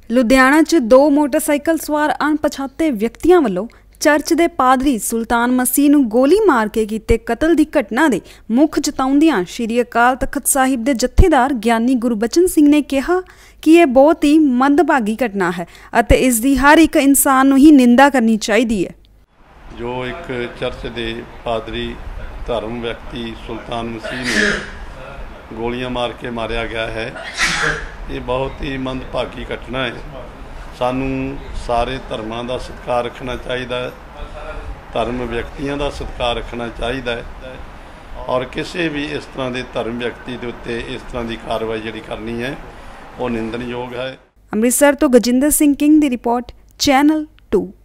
ਲੁਧਿਆਣਾ 'ਚ ਦੋ ਮੋਟਰਸਾਈਕਲ ਸਵਾਰ ਅਣਪਛਾਤੇ ਵਿਅਕਤੀਆਂ ਵੱਲੋਂ ਚਰਚ ਦੇ ਪਾਦਰੀ ਸੁਲਤਾਨ ਮਸੀਹ ਨੂੰ ਗੋਲੀ ਮਾਰ ਕੇ ਕੀਤੇ ਕਤਲ ਦੀ ਘਟਨਾ ਦੇ ਮੁੱਖ ਜਤਾਉਂਦਿਆਂ ਸ਼੍ਰੀ ਅਕਾਲ ਤਖਤ ਸਾਹਿਬ ਦੇ ਜਥੇਦਾਰ ਗਿਆਨੀ ਗੁਰਬਚਨ ਸਿੰਘ ਨੇ ਕਿਹਾ ਕਿ ਇਹ ਬਹੁਤ ਹੀ ਮੰਦਭਾਗੀ ਘਟਨਾ ਹੈ ਅਤੇ ਇਸ ਦੀ ਹਰ ਇੱਕ ਇਨਸਾਨ ਨੂੰ ਹੀ ਨਿੰਦਾ ਕਰਨੀ ਚਾਹੀਦੀ ਹੈ। जो एक चर्च के पादरी धर्म व्यक्ति सुल्तान मसीह ने गोलियां मार के मारिया गया है, ये बहुत ही मंदभागी घटना है। सानू सारे धर्मां दा सत्कार रखना चाहिए, धर्म व्यक्तियों का सत्कार रखना चाहिए और किसी भी इस तरह के धर्म व्यक्ति के उत्ते इस तरह की कार्रवाई जिहड़ी करनी है वो निंदनयोग है। अमृतसर तो गजिंदर सिंह किंग की रिपोर्ट, चैनल 2।